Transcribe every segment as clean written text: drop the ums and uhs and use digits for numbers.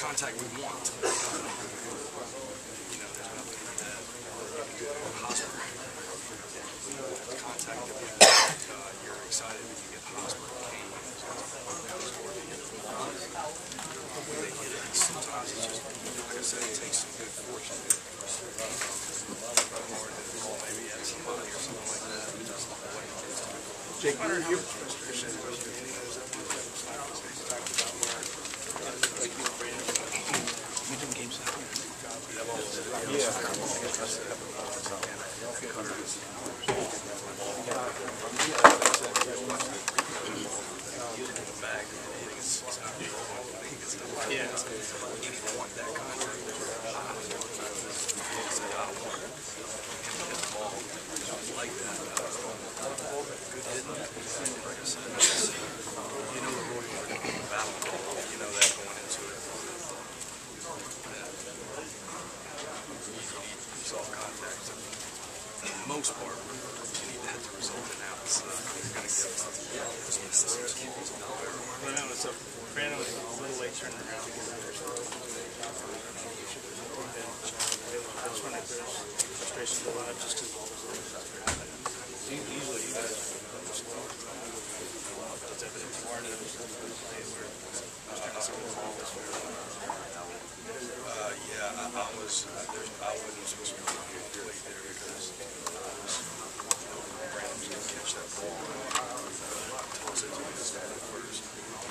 contact we want. You know, there's nothing that you can do hospital. Contact that you're excited when you get the hospital cane. They hit it. Sometimes it's just, like I said, it takes some good fortune. Or maybe at somebody or something like that. Jake, I don't know how much frustration there was in any of those episodes. We did game 7. Yeah. Most part, you need that to result in outs. I know it's a Brandon was a little late turning around because I was when there's frustration a lot just because usually you guys it's evident you weren't in a place where I was trying to see what the ball was for. Yeah, I wasn't supposed to be really there because Brandon was going to catch that ball and toss it to me this guy first.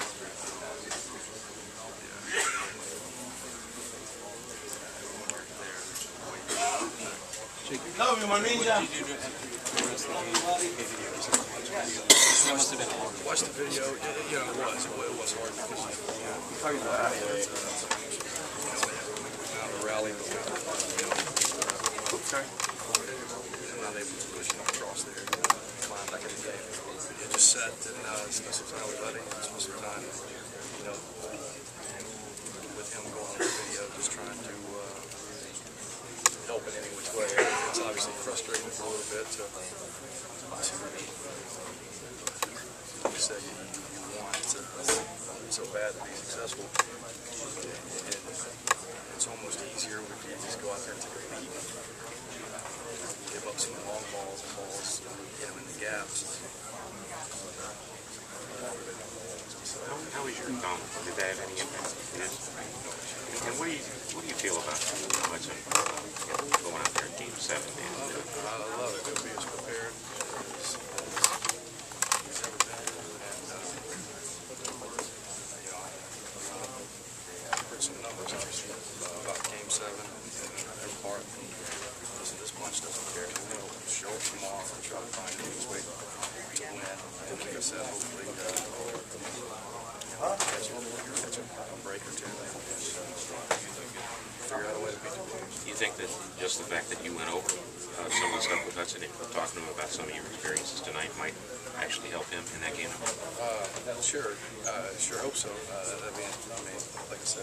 Love you, my ninja. Watch the video. You know, it was hard because the rally. Okay. I'm not able to push him across there. Climb back in the game. It just set and spent some time with Buddy. Spent some time, you know, with him going on the video, just trying to help in any which way. It's obviously frustrating for a little bit to say you want so bad to be successful. It's almost easier if you just go out there and take a beat, give up some long balls and balls, get them in the gaps. How was your thumb? Did that have any impact? And what do you feel about much of going out there in Game 7? I love it. He'll be as prepared as he's ever been. And you know, I heard some numbers obviously about Game 7 and their part. Listen, this bunch doesn't care. They'll show up tomorrow and try to find any way to win. And like I said, hopefully catch a break or two and figure out a way to beat the Blues. You think that just the fact that you went over some of the stuff with Hudson, talking to him about some of your experiences tonight, might actually help him in that game? Sure. Sure hope so. I mean, like I said,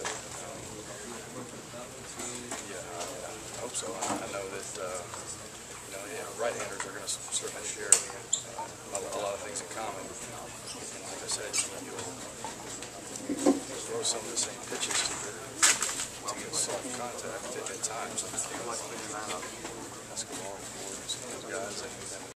yeah, I hope so. I know that, you know, right-handers are going to certainly share a lot of things in common. And like I said, you'll throw some of the same pitches to